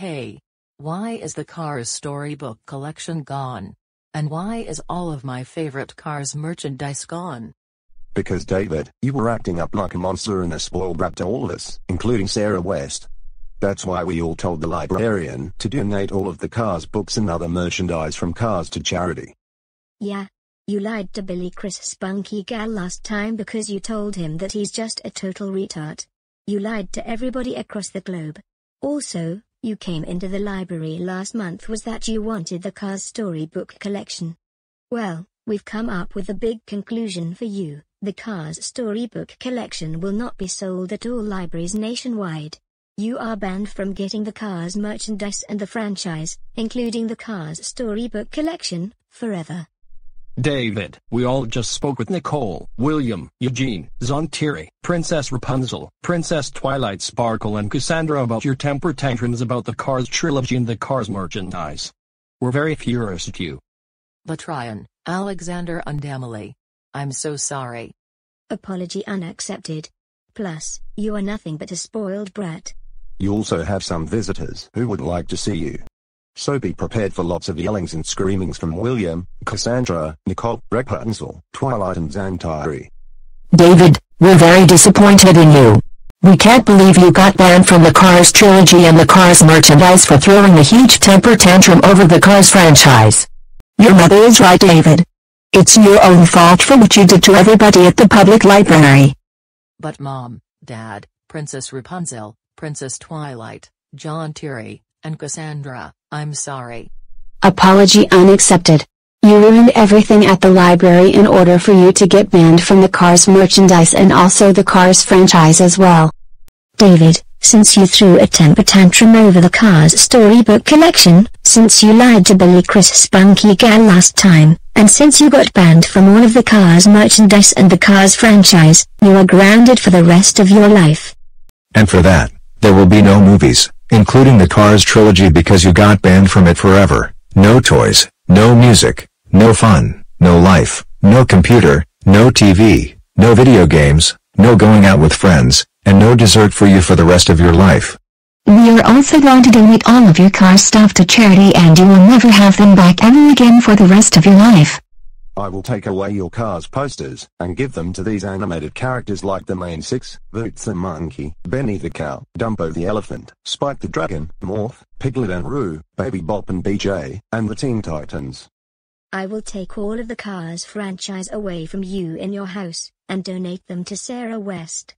Hey. Why is the Cars storybook collection gone? And why is all of my favorite Cars merchandise gone? Because David, you were acting up like a monster and a spoiled brat to all of us, including Sarah West. That's why we all told the librarian to donate all of the Cars books and other merchandise from Cars to charity. Yeah. You lied to Billy Chris Spunky Gal last time because you told him that he's just a total retard. You lied to everybody across the globe. Also, you came into the library last month was that you wanted the Cars storybook collection. Well, we've come up with a big conclusion for you. The Cars storybook collection will not be sold at all libraries nationwide. You are banned from getting the Cars merchandise and the franchise, including the Cars storybook collection, forever. David, we all just spoke with Nicole, William, Eugene, Zontiri, Princess Rapunzel, Princess Twilight Sparkle and Cassandra about your temper tantrums about the Cars trilogy and the Cars merchandise. We're very furious at you. Latrian, Alexander and Emily. I'm so sorry. Apology unaccepted. Plus, you are nothing but a spoiled brat. You also have some visitors who would like to see you. So be prepared for lots of yellings and screamings from William, Cassandra, Nicole, Rapunzel, Twilight and Zantiri. David, we're very disappointed in you. We can't believe you got banned from the Cars trilogy and the Cars merchandise for throwing a huge temper tantrum over the Cars franchise. Your mother is right, David. It's your own fault for what you did to everybody at the public library. But Mom, Dad, Princess Rapunzel, Princess Twilight, John Terry, and Cassandra, I'm sorry. Apology unaccepted. You ruined everything at the library in order for you to get banned from the Cars merchandise and also the Cars franchise as well. David, since you threw a temper tantrum over the Cars storybook collection, since you lied to Billy Chris Spunky Gal last time, and since you got banned from all of the Cars merchandise and the Cars franchise, you are grounded for the rest of your life. And for that, there will be no movies, including the Cars trilogy because you got banned from it forever. No toys, no music, no fun, no life, no computer, no TV, no video games, no going out with friends, and no dessert for you for the rest of your life. We are also going to donate all of your Cars stuff to charity and you will never have them back ever again for the rest of your life. I will take away your Cars posters and give them to these animated characters like the main six, Boots the monkey, Benny the cow, Dumbo the elephant, Spike the dragon, Morph, Piglet and Roo, Baby Bop and BJ, and the Teen Titans. I will take all of the Cars franchise away from you in your house, and donate them to Sarah West,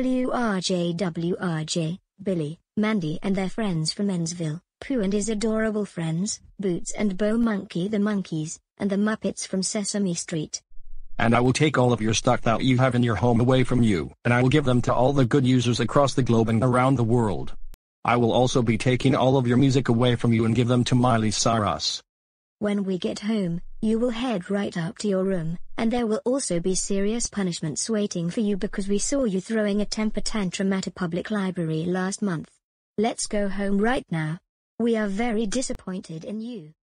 WRJ, Billy, Mandy and their friends from Ensville, Pooh and his adorable friends, Boots and Bo Monkey the Monkeys, and the Muppets from Sesame Street. And I will take all of your stuff that you have in your home away from you, and I will give them to all the good users across the globe and around the world. I will also be taking all of your music away from you and give them to Miley Cyrus. When we get home, you will head right up to your room, and there will also be serious punishments waiting for you because we saw you throwing a temper tantrum at a public library last month. Let's go home right now. We are very disappointed in you.